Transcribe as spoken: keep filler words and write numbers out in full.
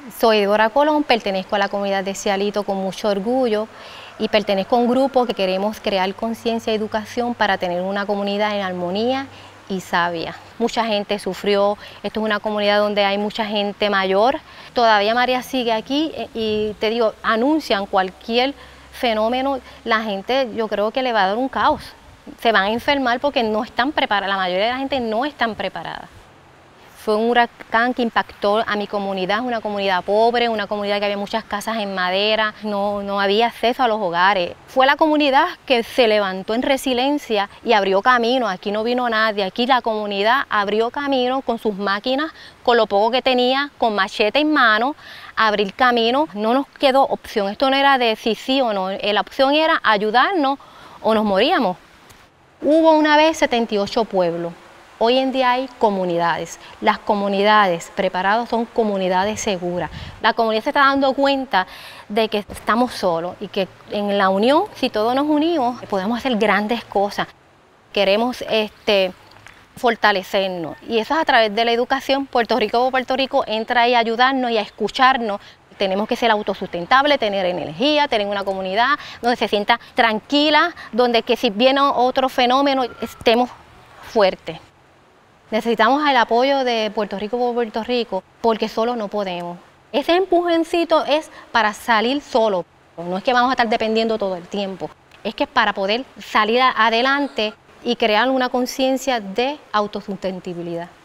Soy Dora Colón, pertenezco a la comunidad de Cialito con mucho orgullo y pertenezco a un grupo que queremos crear conciencia y educación para tener una comunidad en armonía y sabia. Mucha gente sufrió, esto es una comunidad donde hay mucha gente mayor. Todavía María sigue aquí y te digo, anuncian cualquier fenómeno, la gente yo creo que le va a dar un caos. Se van a enfermar porque no están preparadas, la mayoría de la gente no están preparada. Fue un huracán que impactó a mi comunidad, una comunidad pobre, una comunidad que había muchas casas en madera, no, no había acceso a los hogares. Fue la comunidad que se levantó en resiliencia y abrió camino. Aquí no vino nadie, aquí la comunidad abrió camino con sus máquinas, con lo poco que tenía, con machete en mano, abrir camino. No nos quedó opción, esto no era de sí sí o no, la opción era ayudarnos o nos moríamos. Hubo una vez setenta y ocho pueblos. Hoy en día hay comunidades. Las comunidades preparadas son comunidades seguras. La comunidad se está dando cuenta de que estamos solos y que en la unión, si todos nos unimos, podemos hacer grandes cosas. Queremos este, fortalecernos y eso es a través de la educación. Puerto Rico, Puerto Rico entra ahí a ayudarnos y a escucharnos. Tenemos que ser autosustentables, tener energía, tener una comunidad donde se sienta tranquila, donde que si viene otro fenómeno estemos fuertes. Necesitamos el apoyo de Puerto Rico por Puerto Rico porque solo no podemos. Ese empujoncito es para salir solo. No es que vamos a estar dependiendo todo el tiempo. Es que es para poder salir adelante y crear una conciencia de autosustentabilidad.